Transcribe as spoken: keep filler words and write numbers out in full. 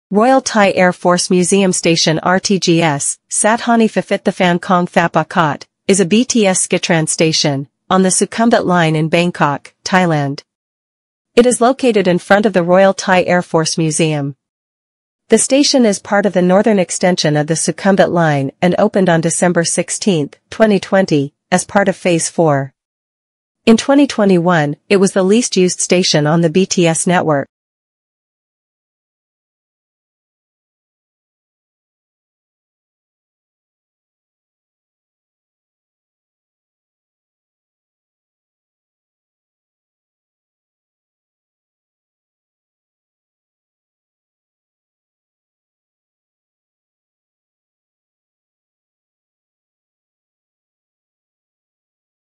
Royal Thai Air Force Museum Station R T G S, Sathani Phaphitthapham Kong Phapakot, is a B T S Skytrain station, on the Sukhumvit line in Bangkok, Thailand. It is located in front of the Royal Thai Air Force Museum. The station is part of the northern extension of the Sukhumvit line and opened on December sixteenth, twenty twenty, as part of Phase four. In twenty twenty-one, it was the least used station on the B T S network.